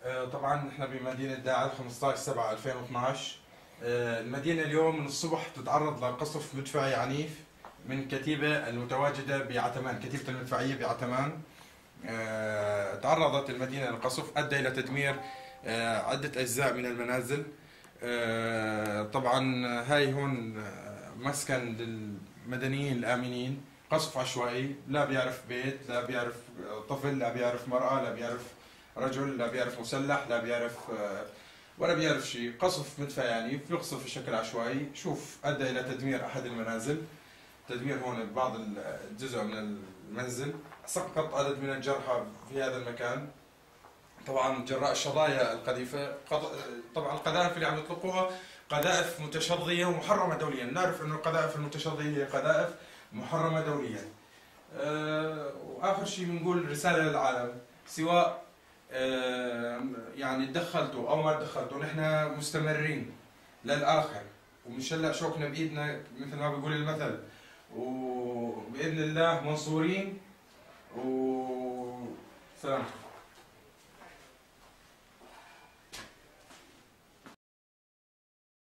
طبعا احنا بمدينة داعل 15/7/2012. المدينة اليوم من الصبح تتعرض لقصف مدفعي عنيف من كتيبة المتواجدة بعتمان، كتيبة المدفعية بعتمان. تعرضت المدينة للقصف أدى إلى تدمير عدة أجزاء من المنازل. طبعا هاي هون مسكن للمدنيين الآمنين، قصف عشوائي، لا بيعرف بيت، لا بيعرف طفل، لا بيعرف مرأة، لا بيعرف رجل، لا بيعرف مسلح، لا بيعرف ولا بيعرف شيء. قصف مدفعي بيقصف بشكل عشوائي. شوف أدى إلى تدمير أحد المنازل، تدمير هون بعض الجزء من المنزل، سقط عدد من الجرحى في هذا المكان. طبعا جراء الشظايا القذيفة. طبعا القذائف اللي عم يطلقوها قذائف متشظية ومحرمة دوليا. نعرف أنه القذائف المتشظية هي قذائف محرمة دوليا. وآخر شيء بنقول رسالة للعالم، سواء يعني تدخلتوا أو ما تدخلتوا، نحن مستمرين للآخر ومنشلق شوكنا بإيدنا مثل ما بيقول المثل، وبإذن الله منصورين. وسلام.